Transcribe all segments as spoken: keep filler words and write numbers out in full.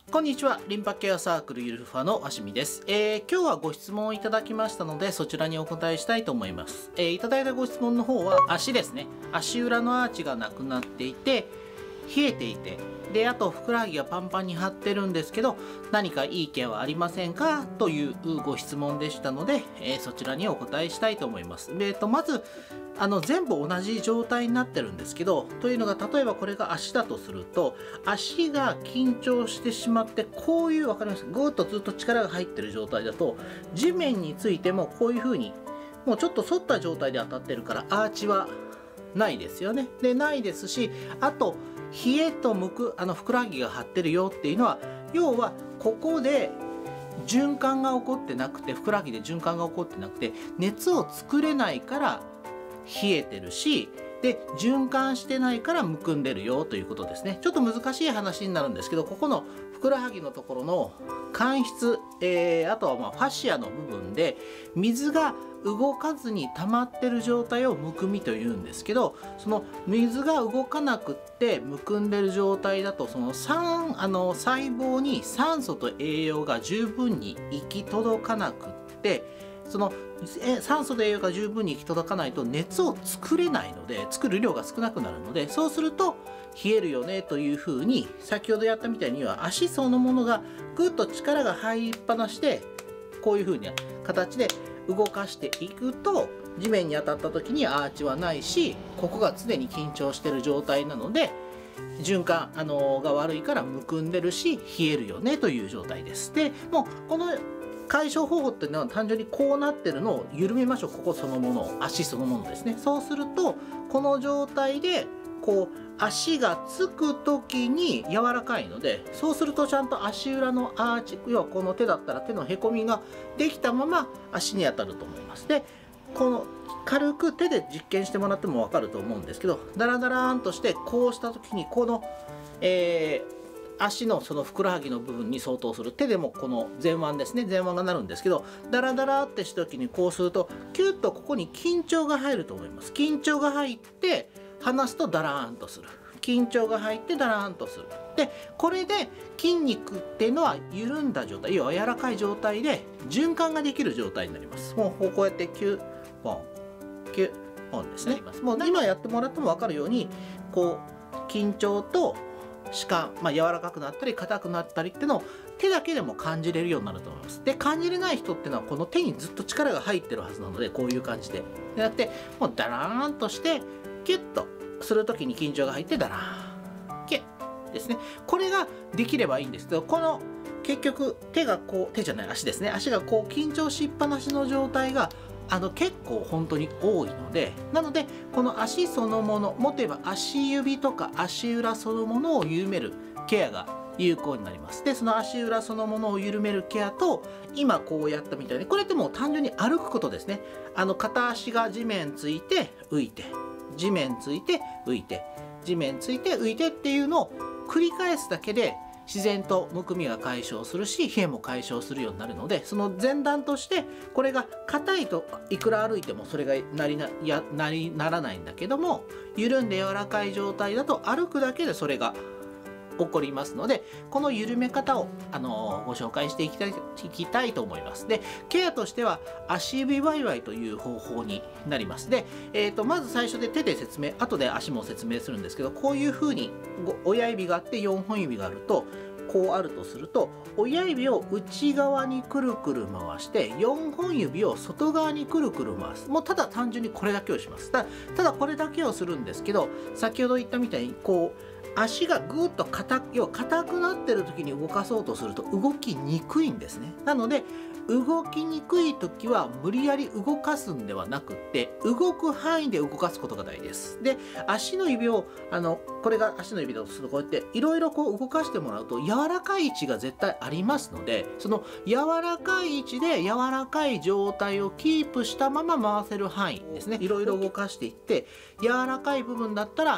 こんにちは。リンパケアサークルゆるふわのあしみです、えー、今日はご質問をいただきましたので、そちらにお答えしたいと思います。えー、いただいたご質問の方は、足ですね。足裏のアーチがなくなっていて、冷えていて、で、あとふくらはぎがパンパンに張ってるんですけど、何かいいケアはありませんかというご質問でしたので、えー、そちらにお答えしたいと思います。で、えーと、まず、あの全部同じ状態になってるんですけど、というのが例えばこれが足だとすると、足が緊張してしまって、こういう、分かりますか、ぐーっとずっと力が入ってる状態だと、地面についてもこういう風にもうちょっと反った状態で当たってるから、アーチはないですよね。で、ないですし、あと冷えとむく、あのふくらはぎが張ってるよっていうのは、要はここで循環が起こってなくて、ふくらはぎで循環が起こってなくて、熱を作れないから冷えてるし、で循環してないからむくんでるよということですね。ちょっと難しい話になるんですけど、ここのふくらはぎのところの間質、えー、あとはまあファシアの部分で水が動かずに溜まってる状態をむくみというんですけど、その水が動かなくってむくんでる状態だと、その酸あの細胞に酸素と栄養が十分に行き届かなくって、その酸素と栄養が十分に行き届かないと熱を作れないので、作る量が少なくなるので、そうすると冷えるよねというふうに、先ほどやったみたいには足そのものがぐっと力が入りっぱなしで、こういうふうな形で動かしていくと、地面に当たった時にアーチはないし、ここが常に緊張している状態なので、循環あのが悪いからむくんでるし冷えるよねという状態です。でもうこの解消方法っていうのは単純にこうなってるのを緩めましょう。ここそのものを、足そのものですね。そうするとこの状態でこう足がつく時に柔らかいので、そうするとちゃんと足裏のアーチ、要はこの手だったら手のへこみができたまま足に当たると思います。でこの軽く手で実験してもらっても分かると思うんですけど、ダラダラーンとしてこうした時にこの、えー足のそのふくらはぎの部分に相当する、手でもこの前腕ですね、前腕がなるんですけど、ダラダラってした時にこうするとキュッとここに緊張が入ると思います。緊張が入って離すとダラーンとする、緊張が入ってダラーンとする。でこれで筋肉っていうのは緩んだ状態、要は柔らかい状態で循環ができる状態になります。もうこうやってキュッポンキュッポンですね。もう今やってもらっても分かるように、こう緊張と弛緩、まあ、柔らかくなったり硬くなったりっていうのを手だけでも感じれるようになると思います。で感じれない人っていうのは、この手にずっと力が入ってるはずなので、こういう感じででやって、もうダラーンとしてキュッとする時に緊張が入ってダラーンキュッですね。これができればいいんですけど、この結局手がこう、手じゃない足ですね、足がこう緊張しっぱなしの状態があの結構本当に多いので、なのでこの足そのもの、もっと言えば足指とか足裏そのものを緩めるケアが有効になります。でその足裏そのものを緩めるケアと、今こうやったみたいに、これってもう単純に歩くことですね。あの片足が地面ついて浮いて、地面ついて浮いて、地面ついて浮いてっていうのを繰り返すだけで、自然とむくみが解消するし、冷えも解消するようになるので、その前段として、これが硬いといくら歩いてもそれがなりなやなりならないんだけども、緩んで柔らかい状態だと歩くだけでそれが起こりますので、この緩め方を、あのー、ご紹介していきたい、いきたいと思います。でケアとしては足指ワイワイという方法になります。で、えー、とまず最初で手で説明、後で足も説明するんですけど、こういうふうに親指があってよんほん指があると、こうあるとすると、親指を内側にくるくる回して、よんほん指を外側にくるくる回す。もうただ単純にこれだけをします。ただ、ただこれだけをするんですけど、先ほど言ったみたいにこう足がぐーっと硬く、要は硬くなってる時に動かそうとすると動きにくいんですね。なので動きにくい時は無理やり動かすんではなくって、動く範囲で動かすことが大事です。で足の指を、あのこれが足の指だとすると、こうやっていろいろこう動かしてもらうと、柔らかい位置が絶対ありますので、その柔らかい位置で柔らかい状態をキープしたまま回せる範囲ですね。いろいろ動かしていって、柔らかい部分だったら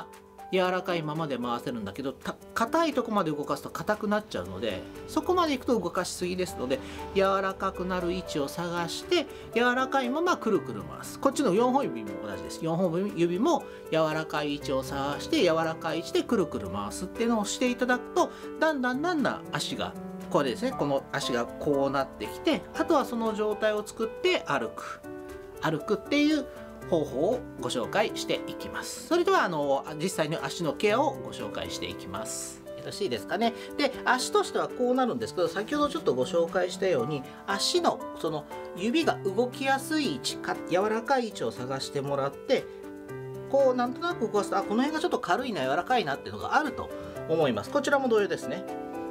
柔らかいままで回せるんだけど、硬いとこまで動かすと硬くなっちゃうので、そこまでいくと動かしすぎですので、柔らかくなる位置を探して柔らかいままくるくる回す。こっちのよんほん指も同じです。よんほん指も柔らかい位置を探して柔らかい位置でくるくる回すっていうのをしていただくと、だんだんだんだん足がこれですね、この足がこうなってきて、あとはその状態を作って歩く歩くっていう方法をご紹介していきます。それではあの実際に足のケアをご紹介していきます。よろしいですかね。で、足としてはこうなるんですけど、先ほどちょっとご紹介したように、足のその指が動きやすい位置か柔らかい位置を探してもらって、こうなんとなく動かすと、あ、この辺がちょっと軽いな、柔らかいなっていうのがあると思います。こちらも同様ですね。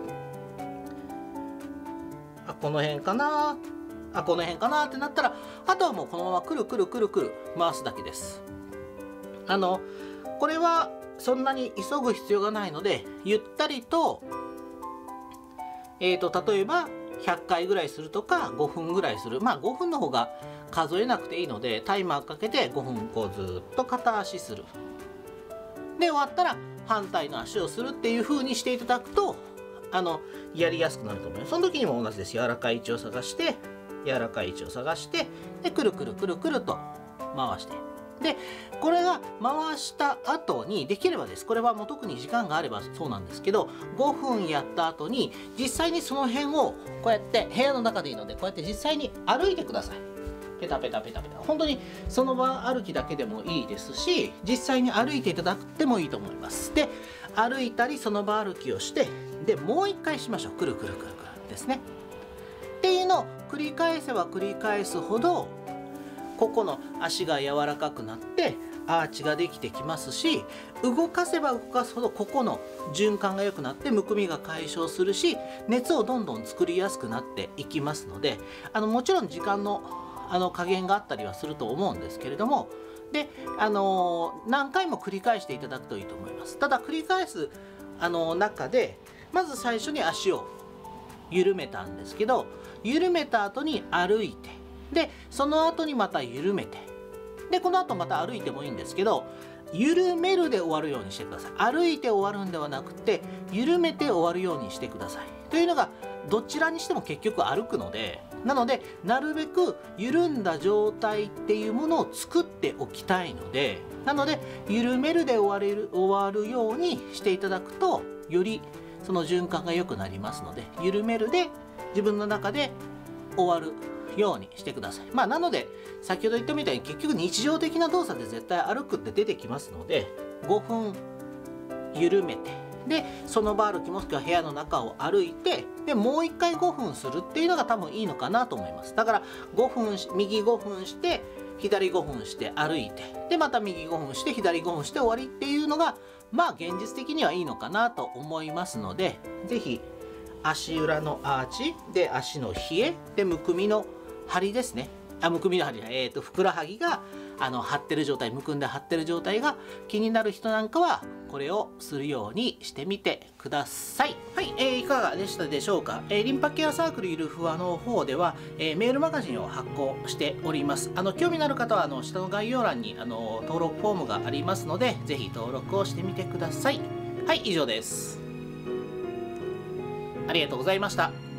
あ、この辺かな、あ、この辺かなってなったら、あとはもうこのままくるくるくるくる回すだけです。あのこれはそんなに急ぐ必要がないので、ゆったりと、えーと例えばひゃっかいぐらいするとかごふんぐらいする、まあごふんの方が数えなくていいので、タイマーかけてごふんこうずっと片足する。で終わったら反対の足をするっていう風にしていただくと、あのやりやすくなると思います。その時にも同じです。柔らかい位置を探して柔らかい位置を探して、でくるくるくるくると回して、でこれが回した後にできればです、これはもう特に時間があればそうなんですけど、ごふんやった後に実際にその辺をこうやって部屋の中でいいので、こうやって実際に歩いてください。ペタペタペタペタ、本当にその場歩きだけでもいいですし、実際に歩いていただくってもいいと思います。で歩いたりその場歩きをして、でもう一回しましょう。くるくるくるくるですね。っていうのを繰り返せば繰り返すほど、ここの足が柔らかくなってアーチができてきますし、動かせば動かすほどここの循環が良くなってむくみが解消するし、熱をどんどん作りやすくなっていきますので、あのもちろん時間のあの加減があったりはすると思うんですけれども、であの何回も繰り返していただくといいと思います。ただ繰り返すあの中で、まず最初に足を緩めたんですけど、緩めた後に歩いて、でその後にまた緩めて、でこの後また歩いてもいいんですけど、緩めるで終わるようにしてください。歩いて終わるんではなくて、緩めて終わるようにしてください。というのが、どちらにしても結局歩くので、なのでなるべく緩んだ状態っていうものを作っておきたいので、なので緩めるで終われる終わるようにしていただくと、よりその循環が良くなりますので、緩めるで自分の中で終わるようにしてください。まあなので先ほど言ったみたいに、結局日常的な動作で絶対歩くって出てきますので、ごふん緩めて、でその場歩きもしくは部屋の中を歩いて、でもう一回ごふんするっていうのが多分いいのかなと思います。だからごふん右ごふんして左ごふんして歩いて、でまた右ごふんして左ごふんして終わりっていうのが、まあ現実的にはいいのかなと思いますので、是非足裏のアーチで足の冷えでむくみの張りですね、あむくみの張り、えーとふくらはぎがあの張ってる状態、むくんで張ってる状態が気になる人なんかはこれをするようにしてみてください。はい、えー、いかがでしたでしょうか。えー、リンパケアサークルゆるふわの方では、えー、メールマガジンを発行しております。あの興味のある方はあの下の概要欄にあの登録フォームがありますので、ぜひ登録をしてみてください。はい、以上です。ありがとうございました。